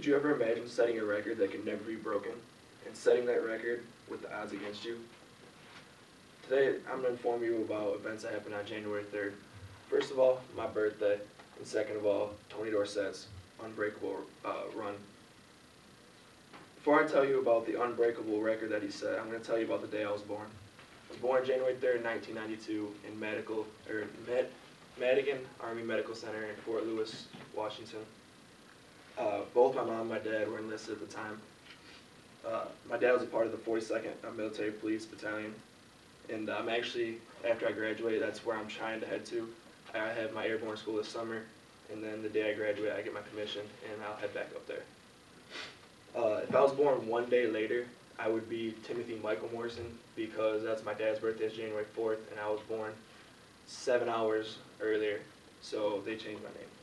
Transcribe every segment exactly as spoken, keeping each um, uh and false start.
Could you ever imagine setting a record that could never be broken and setting that record with the odds against you? Today, I'm going to inform you about events that happened on January third. First of all, my birthday, and second of all, Tony Dorsett's unbreakable uh, run. Before I tell you about the unbreakable record that he set, I'm going to tell you about the day I was born. I was born January third, nineteen ninety-two, in Medical, or Med, Madigan Army Medical Center in Fort Lewis, Washington. Uh, both my mom and my dad were enlisted at the time. Uh, my dad was a part of the forty-second Military Police Battalion, and I'm actually, after I graduate, that's where I'm trying to head to. I have my airborne school this summer, and then the day I graduate, I get my commission, and I'll head back up there. Uh, if I was born one day later, I would be Timothy Michael Morrison, because that's my dad's birthday is January fourth, and I was born seven hours earlier, so they changed my name.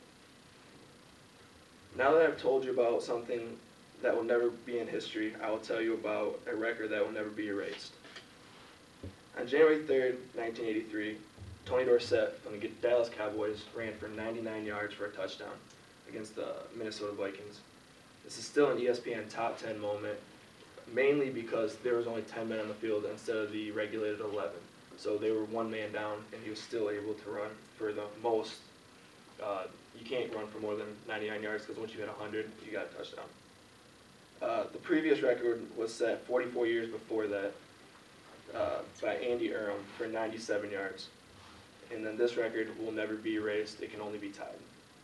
Now that I've told you about something that will never be in history, I will tell you about a record that will never be erased. On January third, nineteen eighty-three, Tony Dorsett from the Dallas Cowboys ran for ninety-nine yards for a touchdown against the Minnesota Vikings. This is still an E S P N top ten moment, mainly because there was only ten men on the field instead of the regulated eleven. So they were one man down, and he was still able to run for the most. Uh, you can't run for more than ninety-nine yards because once you hit one hundred, you got a touchdown. Uh, the previous record was set forty-four years before that uh, by Andy Earham for ninety-seven yards. And then this record will never be erased. It can only be tied.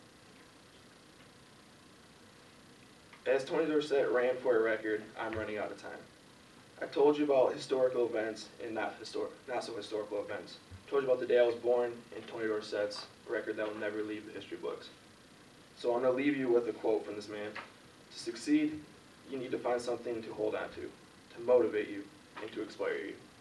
As Tony Dorsett ran for a record, I'm running out of time. I told you about historical events and not, histor not so historical events. I told you about the day I was born and Tony Dorsett's record that will never leave the history books. So I'm going to leave you with a quote from this man. To succeed, you need to find something to hold on to, to motivate you, and to inspire you.